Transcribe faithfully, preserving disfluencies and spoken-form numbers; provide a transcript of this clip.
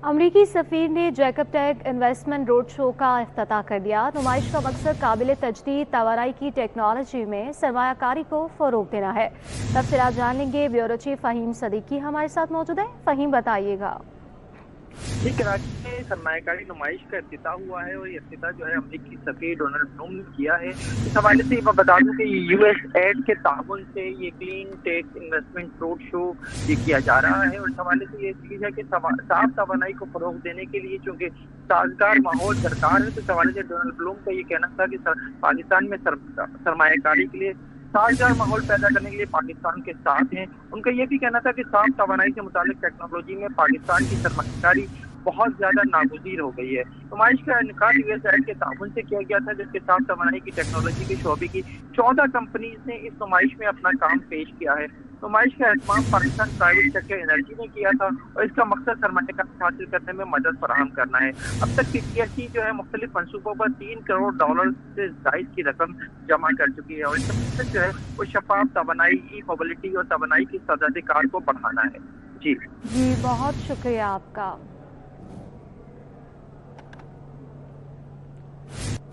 अमरीकी सफ़ीर ने Jacob tech investment road show का इफ्तिताह कर दिया। नुमाइश का मकसद काबिल तजदीद तवानाई की टेक्नोलॉजी में सरमायाकारी को फ़रोग़ देना है। तफसीलात जान लेंगे, ब्यूरो चीफ फ़हीम सदीकी हमारे साथ मौजूद है। फ़हीम, बताइएगा। जी, कराची में सरमायाकारी नुमाइश का इफ्तिताह हुआ है और ये इफ्तिताह जो है अमरीकी सफ़ीर डोनाल्ड ब्लूम ने किया है। इस हवाले से मैं बता दूं कि यूएस एड के ताउन से ये clean tech investment road show ये किया जा रहा है और इस हवाले से ये चीज़ है कि साफ तवानाई को फरोग देने के लिए चूँकि साजगार माहौल दरकार है, तो इस हवाले से डोनाल्ड ब्लूम का ये कहना था कि पाकिस्तान में सर, सरमायाकारी के लिए साजगार माहौल पैदा करने के लिए पाकिस्तान के साथ हैं। उनका ये भी कहना था कि साफ तवानाई से मुतालिक टेक्नोलॉजी में पाकिस्तान की सरमायाकारी बहुत ज्यादा नागुज़ीर हो गई है। नुमाइश का इनकाद यूएस एड के ताउन से किया गया था, जिसके साथ तवानाई की टेक्नोलॉजी के शोबे की चौदह कंपनीज ने इस नुमाइश में अपना काम पेश किया है। नुमाइश का एहतमाम पाकिस्तान प्राइवेट सेक्टर एनर्जी ने किया था और इसका मकसद सरमायाकारी हासिल करने में मदद फराहम करना है। अब तक पीपीएससी जो है मुख्तलिफ मनसूबों पर तीन करोड़ डॉलर से जायद की रकम जमा कर चुकी है और इसका मकसद जो है वो शफाफ तवानाई, ई मोबिलिटी और तवानाई की सदाधिकार को बढ़ाना है। जी जी, बहुत शुक्रिया आपका।